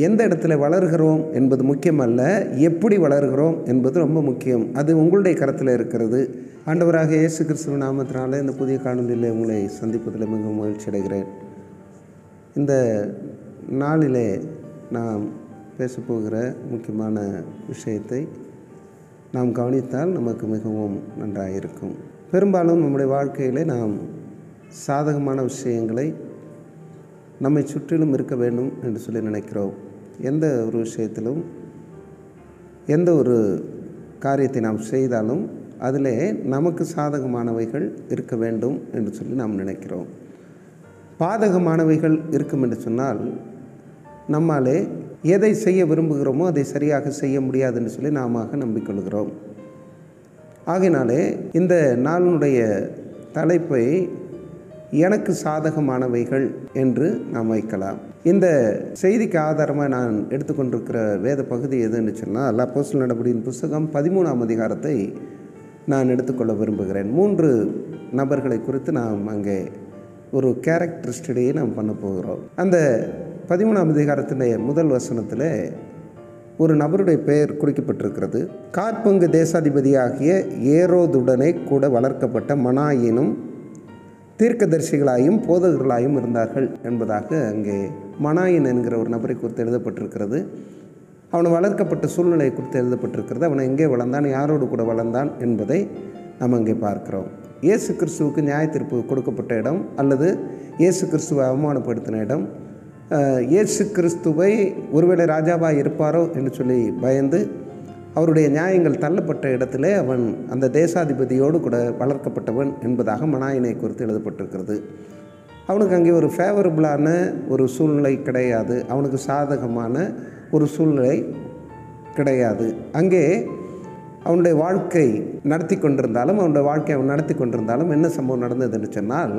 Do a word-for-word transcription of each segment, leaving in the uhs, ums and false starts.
எந்த இடத்துல வளர்கிறோம் என்பது முக்கியமல்ல, எப்படி வளர்கிறோம் என்பது ரொம்ப முக்கியம். அது உங்களுடைய கருத்தில் இருக்கிறது. ஆண்டவராக இயேசு கிறிஸ்துவின் நாமத்தினால இந்த புதிய காணொலியில் உங்களை சந்திப்பதில் மிகவும் மகிழ்ச்சி அடைகிறேன். இந்த நாளிலே நாம் பேசப்போகிற முக்கியமான விஷயத்தை நாம் கவனித்தால் நமக்கு மிகவும் நன்றாக இருக்கும். பெரும்பாலும் நம்முடைய வாழ்க்கையில் நாம் சாதகமான விஷயங்களை நம்மை சுற்றிலும் இருக்க வேண்டும் என்று சொல்லி நினைக்கிறோம். எந்த ஒரு விஷயத்திலும் எந்த ஒரு காரியத்தை நாம் செய்தாலும் அதிலே நமக்கு சாதகமானவைகள் இருக்க வேண்டும் என்று சொல்லி நாம் நினைக்கிறோம். பாதகமானவைகள் இருக்கும் என்று சொன்னால் நம்மாலே எதை செய்ய விரும்புகிறோமோ அதை சரியாக செய்ய முடியாது என்று சொல்லி நாம நம்பிக்கொள்கிறோம். ஆகையினாலே இந்த நாளினுடைய தலைப்பை எனக்கு சாதகமானவைகள் என்று நாம் வைக்கலாம். இந்த செய்திக்கு ஆதாரமாக நான் எடுத்துக்கொண்டிருக்கிற வேத பகுதி எதுன்னு சொன்னால் அப்போஸ்தலர் நடபடியின் புஸ்தகம் பதிமூணாம் அதிகாரத்தை நான் எடுத்துக்கொள்ள விரும்புகிறேன். மூன்று நபர்களை குறித்து நாம் அங்கே ஒரு கேரக்டர் ஸ்டடியை நாம் பண்ண போகிறோம். அந்த பதிமூணாம் அதிகாரத்தினுடைய முதல் வசனத்தில் ஒரு நபருடைய பெயர் குறிக்கப்பட்டிருக்கிறது. காற்பங்கு தேசாதிபதியாகிய ஏரோதுடனே கூட வளர்க்கப்பட்ட மனாயினும் தீர்க்கதரிசிகளாயும் போதகர்களாயும் இருந்தார்கள் என்பதாக அங்கே மனாயின் என்கிற ஒரு நபரை குறித்து எழுதப்பட்டிருக்கிறது. அவன் வளர்க்கப்பட்ட சூழ்நிலை குறித்து எழுதப்பட்டிருக்கிறது. அவனை எங்கே வளர்ந்தான், யாரோடு கூட வளர்ந்தான் என்பதை நாம் அங்கே பார்க்கிறோம். இயேசு கிறிஸ்துவுக்கு நியாய தீர்ப்பு கொடுக்கப்பட்ட இடம் அல்லது இயேசு கிறிஸ்துவை அவமானப்படுத்தின இடம், இயேசு கிறிஸ்துவை ஒருவேளை ராஜாவாக இருப்பாரோ என்று சொல்லி பயந்து அவருடைய நியாயங்கள் தள்ளப்பட்ட இடத்திலே அவன் அந்த தேசாதிபதியோடு கூட வளர்க்கப்பட்டவன் என்பதாக மனாயினை குறித்து எழுதப்பட்டிருக்கிறது. அவனுக்கு அங்கே ஒரு ஃபேவரபுளான ஒரு சூழ்நிலை கிடையாது, அவனுக்கு சாதகமான ஒரு சூழ்நிலை கிடையாது. அங்கே அவனுடைய வாழ்க்கை நடத்தி கொண்டிருந்தாலும் அவனுடைய வாழ்க்கை அவன் நடத்தி கொண்டிருந்தாலும் என்ன சம்பவம் நடந்தது என்று சொன்னால்,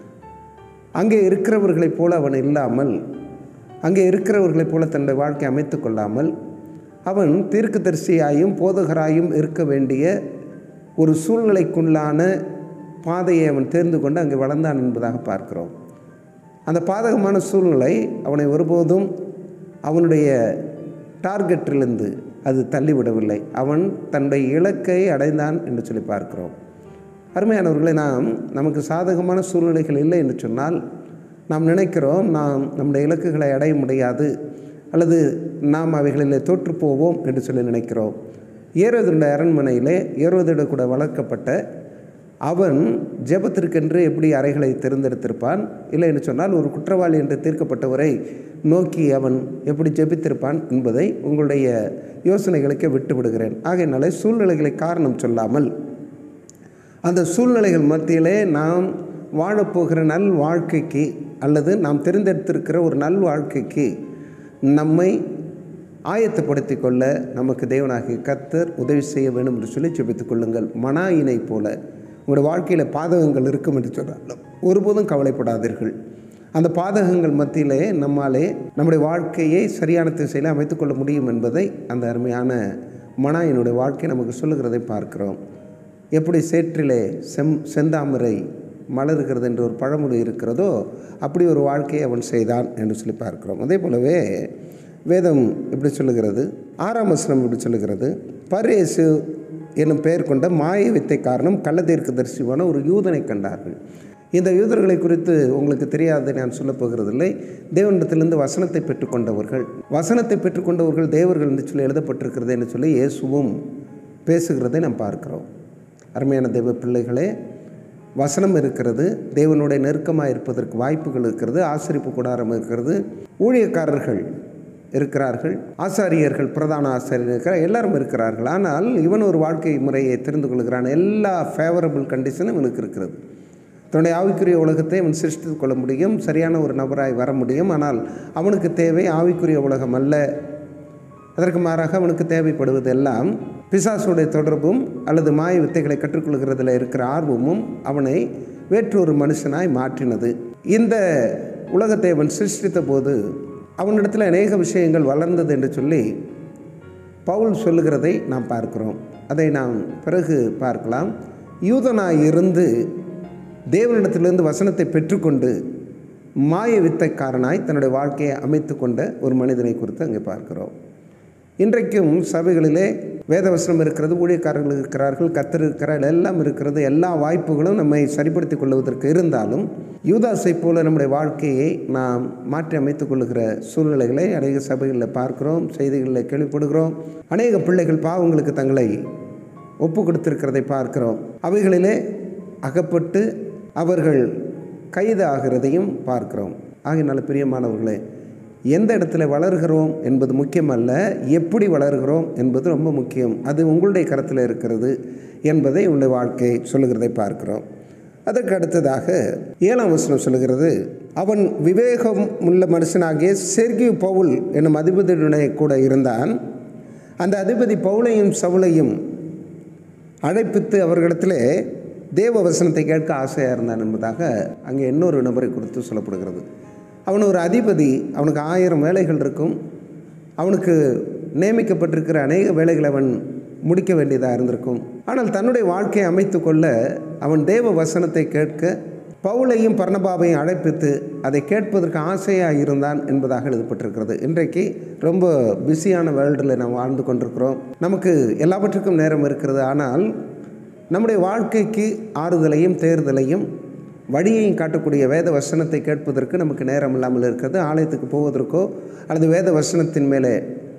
அங்கே இருக்கிறவர்களைப் போல அவன் இல்லாமல், அங்கே இருக்கிறவர்களைப் போல தன்னுடைய வாழ்க்கை அமைத்து கொள்ளாமல் அவன் தீர்க்கதரிசியாயும் போதகராயும் இருக்க வேண்டிய ஒரு சூழ்நிலைக்குள்ளான பாதையை அவன் தேர்ந்து கொண்டு அங்கே வளர்ந்தான் என்பதாக பார்க்கிறோம். அந்த பாதகமான சூழ்நிலை அவனை ஒருபோதும் அவனுடைய டார்கெட்டிலிருந்து அது தள்ளிவிடவில்லை. அவன் தன்னுடைய இலக்கை அடைந்தான் என்று சொல்லி பார்க்கிறோம். அருமையானவர்களை, நாம் நமக்கு சாதகமான சூழ்நிலைகள் இல்லை என்று சொன்னால் நாம் நினைக்கிறோம் நாம் நம்முடைய இலக்குகளை அடைய முடியாது அல்லது நாம் அவைகளில் தோற்று போவோம் என்று சொல்லி நினைக்கிறோம். ஏரோதுடைய அரண்மனையிலே ஏரோதோடு கூட வளர்க்கப்பட்ட அவன் ஜெபத்திற்கென்று எப்படி அறைகளை தேர்ந்தெடுத்திருப்பான், இல்லை என்று சொன்னால் ஒரு குற்றவாளி என்று தீர்க்கப்பட்டவரை நோக்கி அவன் எப்படி ஜெபித்திருப்பான் என்பதை உங்களுடைய யோசனைகளுக்கு விட்டு விடுகிறேன். ஆகையினாலே சூழ்நிலைகளை காரணம் சொல்லாமல் அந்த சூழ்நிலைகள் மத்தியிலே நாம் வாழப்போகிற நல் வாழ்க்கைக்கு அல்லது நாம் தெரிந்தெடுத்திருக்கிற ஒரு நல் வாழ்க்கைக்கு நம்மை ஆயத்தப்படுத்தி கொள்ள நமக்கு தேவனாகிய கர்த்தர் உதவி செய்ய வேண்டும் என்று சொல்லி ஜெபித்துக் கொள்ளுங்கள். மனாயினை போல உங்களுடைய வாழ்க்கையில் பாதகங்கள் இருக்கும் என்று சொன்னாலும் ஒருபோதும் கவலைப்படாதீர்கள். அந்த பாதகங்கள் மத்தியிலே நம்மாலே நம்முடைய வாழ்க்கையை சரியான திசையில் அமைத்துக்கொள்ள முடியும் என்பதை அந்த அருமையான மனாயினுடைய வாழ்க்கை நமக்கு சொல்லுகிறதை பார்க்கிறோம். எப்படி சேற்றிலே செம் செந்தாமரை மலர்கிறது என்ற ஒரு பழமொழி இருக்கிறதோ அப்படி ஒரு வாழ்க்கையை அவன் செய்தான் என்று சொல்லி பார்க்கிறோம். அதே போலவே வேதம் இப்படி சொல்லுகிறது, ஆறாம் வசனம் இப்படி சொல்லுகிறது, பரேசு என்னும் பெயர் கொண்ட மாய வித்தை காரணம் கள்ள தீர்க்கதரிசியான ஒரு யூதனை கண்டார்கள். இந்த யூதர்களை குறித்து உங்களுக்கு தெரியாததை நான் சொல்லப் போகிறதில்லை. தேவனிடத்திலிருந்து வசனத்தை பெற்றுக்கொண்டவர்கள், வசனத்தை பெற்றுக்கொண்டவர்கள் தேவர்கள் என்று சொல்லி எழுதப்பட்டிருக்கிறது என்று சொல்லி இயேசுவும் பேசுகிறதை நாம் பார்க்கிறோம். அருமையான தேவ பிள்ளைகளே, வசனம் இருக்கிறது, தேவனுடைய நெருக்கமாக இருப்பதற்கு வாய்ப்புகள் இருக்கிறது, ஆசரிப்பு கூடாரம் இருக்கிறது, ஊழியக்காரர்கள் இருக்கிறார்கள், ஆசாரியர்கள், பிரதான ஆசாரியர் இருக்கிறார், எல்லாரும் இருக்கிறார்கள். ஆனால் இவன் ஒரு வாழ்க்கை முறையை தெரிந்து கொள்கிறான். எல்லா ஃபேவரபிள் கண்டிஷனும் இவனுக்கு இருக்கிறது. தன்னுடைய ஆவிக்குரிய உலகத்தை அவன் சிருஷ்டித்து கொள்ள முடியும், சரியான ஒரு நபராய் வர முடியும். ஆனால் அவனுக்கு தேவை ஆவிக்குரிய உலகம் அல்ல. அதற்கு மாறாக அவனுக்கு தேவைப்படுவது எல்லாம் பிசாசுடைய தொடர்பும் அல்லது மாய வித்தைகளை கற்றுக்கொள்கிறதில் இருக்கிற ஆர்வமும் அவனை வேற்றொரு மனுஷனாய் மாற்றினது. இந்த உலகத்தை அவன் சிருஷ்டித்த போது அவனிடத்தில் அநேக விஷயங்கள் வளர்ந்தது என்று சொல்லி பவுல் சொல்லுகிறதை நாம் பார்க்கிறோம். அதை நாம் பிறகு பார்க்கலாம். யூதனாய் இருந்து தேவனிடத்திலிருந்து வசனத்தை பெற்றுக்கொண்டு மாய வித்தைக்காரனாய் தன்னுடைய வாழ்க்கையை அமைத்து கொண்ட ஒரு மனிதனை குறித்து அங்கே பார்க்கிறோம். இன்றைக்கும் சபைகளிலே வேதவசனம் இருக்கிறது, ஊழியக்காரர்கள் இருக்கிறார்கள், கர்த்தர் இருக்கிறார், எல்லாம் இருக்கிறது. எல்லா வாய்ப்புகளும் நம்மை சரிப்படுத்தி கொள்வதற்கு இருந்தாலும் யூதாசை போல நம்முடைய வாழ்க்கையை நாம் மாற்றி அமைத்துக் கொள்ளுகிற சூழ்நிலைகளை அநேக சபைகளில் பார்க்கிறோம், செய்திகளில் கேள்விப்படுகிறோம். அநேக பிள்ளைகள் பாவங்களுக்கு தங்களை ஒப்பு கொடுத்திருக்கிறதை பார்க்கிறோம். அவைகளிலே அகப்பட்டு அவர்கள் கைது ஆகிறதையும் பார்க்கிறோம். ஆகையினால பிரியமானவர்களே, எந்த இடத்துல வளர்கிறோம் என்பது முக்கியமல்ல, எப்படி வளர்கிறோம் என்பது ரொம்ப முக்கியம். அது உங்களுடைய கருத்தில் இருக்கிறது என்பதை உங்களுடைய வாழ்க்கை சொல்லுகிறதை பார்க்கிறோம். அதற்கு அடுத்ததாக ஏழாம் வசனம் சொல்லுகிறது, அவன் விவேகம் உள்ள மனுஷனாகிய செர்கியு பவுல் என்னும் அதிபதியுடனே கூட இருந்தான். அந்த அதிபதி பவுலையும் சவுலையும் அழைப்பித்து அவர்களிடத்திலே தேவ வசனத்தை கேட்க ஆசையாக இருந்தான் என்பதாக அங்கே இன்னொரு நபரை குறித்து சொல்லப்படுகிறது. அவன் ஒரு அதிபதி, அவனுக்கு ஆயிரம் வேலைகள் இருக்கும். அவனுக்கு நியமிக்கப்பட்டிருக்கிற அநேக வேலைகளை அவன் முடிக்க வேண்டியதாக இருந்திருக்கும். ஆனால் தன்னுடைய வாழ்க்கையை அமைத்து கொள்ள அவன் தேவ வசனத்தை கேட்க பவுலையும் பர்னபாவையும் அழைப்பித்து அதை கேட்பதற்கு ஆசையாக இருந்தான் என்பதாக எழுதப்பட்டிருக்கிறது. இன்றைக்கு ரொம்ப பிஸியான வேர்ல்டில் நாம் வாழ்ந்து கொண்டிருக்கிறோம். நமக்கு எல்லாவற்றுக்கும் நேரம் இருக்கிறது. ஆனால் நம்முடைய வாழ்க்கைக்கு ஆறுதலையும் தேர்தலையும் வழியையும் காட்டக்கூடிய வேத வசனத்தை கேட்பதற்கு நமக்கு நேரம் இல்லாமல் இருக்கிறது. ஆலயத்துக்கு போவதற்கோ அல்லது வேத வசனத்தின் மேலே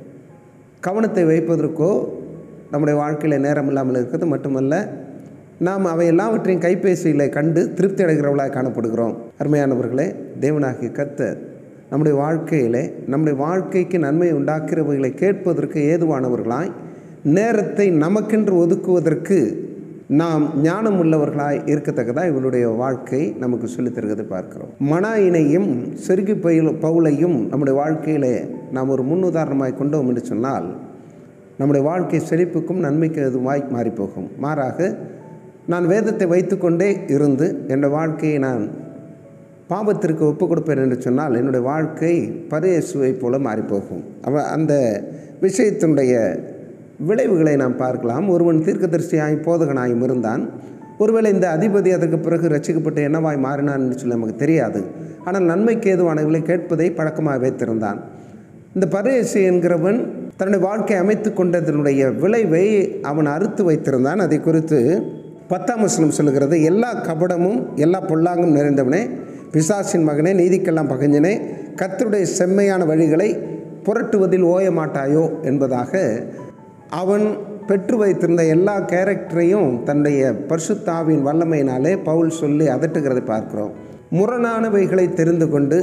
கவனத்தை வைப்பதற்கோ நம்முடைய வாழ்க்கையில் நேரம் இல்லாமல் இருக்கிறது மட்டுமல்ல, நாம் அவை எல்லாவற்றையும் கைபேசியில் கண்டு திருப்தி அடைகிறவர்களாக காணப்படுகிறோம். அருமையானவர்களே, தேவனாகிய கர்த்தர் நம்முடைய வாழ்க்கையிலே நம்முடைய வாழ்க்கைக்கு நன்மை உண்டாக்குறவைகளை கேட்பதற்கு ஏதுவானவர்களாய் நேரத்தை நமக்கென்று ஒதுக்குவதற்கு நாம் ஞானம் உள்ளவர்களாய் இருக்கத்தக்கதாக இவருடைய வாழ்க்கை நமக்கு சொல்லித் தருவதை பார்க்கிறோம். மனாயினையும் செர்கியு பவுலையும் நம்முடைய வாழ்க்கையிலே நாம் ஒரு முன்னுதாரணமாய் கொண்டோம் என்று சொன்னால் நம்முடைய வாழ்க்கை செழிப்புக்கும் நன்மைக்கு எதுவாய் மாறிப்போகும். மாறாக நான் வேதத்தை வைத்துக்கொண்டே இருந்து என்னுடைய வாழ்க்கையை நான் பாவத்திற்கு ஒப்புக் கொடுப்பேன் என்று சொன்னால் என்னுடைய வாழ்க்கை பரேசுவை போல மாறிப்போகும். அவ அந்த விஷயத்தினுடைய விளைவுகளை நாம் பார்க்கலாம். ஒருவன் தீர்க்கதரிசியாயும் போதகனாயும் இருந்தான். ஒருவேளை இந்த அதிபதி அதற்கு பிறகு ரட்சிக்கப்பட்டு என்னவாய் மாறினான் என்று சொல்லி நமக்கு தெரியாது. ஆனால் நன்மைக்கு ஏதுவானவர்களை கேட்பதை பழக்கமாக வைத்திருந்தான். இந்த பரேசு என்கிறவன் தன்னுடைய வாழ்க்கை அமைத்து கொண்டதனுடைய விளைவை அவன் அறுத்து வைத்திருந்தான். அதை குறித்து பத்தாம் வசனம் சொல்லுகிறது, எல்லா கபடமும் எல்லா பொல்லாங்கும் நிறைந்தவனே, பிசாசின் மகனே, நீதிக்கெல்லாம் பகைஞனே, கர்த்தருடைய செம்மையான வழிகளை புரட்டுவதில் ஓய மாட்டாயோ என்பதாக அவன் பெற்று வைத்திருந்த எல்லா கேரக்டரையும் தன்னுடைய பரிசுத்தாவின் வல்லமையினாலே பவுல் சொல்லி அதட்டுகிறதை பார்க்கிறோம். முரணானவைகளை தெரிந்து கொண்டு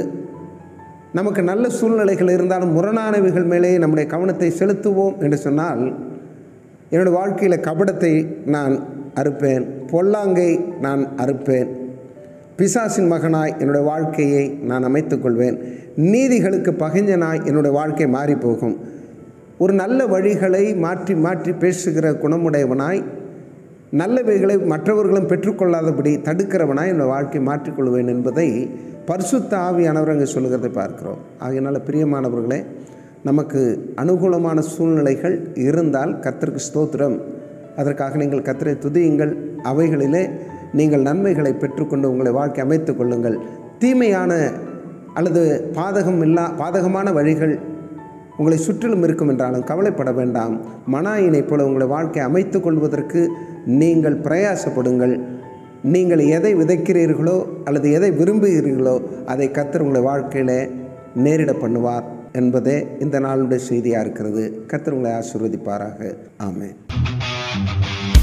நமக்கு நல்ல சூழ்நிலைகள் இருந்தாலும் முரணானவைகள் மேலே நம்முடைய கவனத்தை செலுத்துவோம் என்று சொன்னால் என்னுடைய வாழ்க்கையில் கபடத்தை நான் அறுப்பேன், பொல்லாங்கை நான் அறுப்பேன், பிசாசின் மகனாய் என்னுடைய வாழ்க்கையை நான் அமைத்துக்கொள்வேன், நீதிகளுக்கு பகைஞனாய் என்னுடைய வாழ்க்கை மாறிப்போகும். ஒரு நல்ல வழிகளை மாற்றி மாற்றி பேசுகிற குணமுடையவனாய் நல்லவைகளை மற்றவர்களும் பெற்றுக்கொள்ளாதபடி தடுக்கிறவனாய் என்னுடைய வாழ்க்கை மாற்றிக்கொள்வேன் என்பதை பரிசுத்த ஆவியானவர் அங்கே சொல்லுகிறதை பார்க்கிறோம். ஆகையினால் பிரியமானவர்களே, நமக்கு அனுகூலமான சூழ்நிலைகள் இருந்தால் கர்த்தருக்கு ஸ்தோத்திரம். அதற்காக நீங்கள் கர்த்தரை துதியுங்கள். அவைகளிலே நீங்கள் நன்மைகளை பெற்றுக்கொண்டு உங்களை வாழ்க்கை அமைத்து கொள்ளுங்கள். தீமையான அல்லது பாதகம் இல்லா பாதகமான வழிகள் உங்களை சுற்றிலும் இருக்கும் என்றாலும் கவலைப்பட வேண்டாம். மனாயினை போல உங்களை வாழ்க்கை அமைத்து கொள்வதற்கு நீங்கள் பிரயாசப்படுங்கள். நீங்கள் எதை விதைக்கிறீர்களோ அல்லது எதை விரும்புகிறீர்களோ அதை கர்த்தர் உங்களை வாழ்க்கையில் நேரிட பண்ணுவார் என்பதே இந்த நாளுடைய செய்தியாக இருக்கிறது. கர்த்தர் உங்களை ஆசீர்வதிப்பாராக. ஆமென்.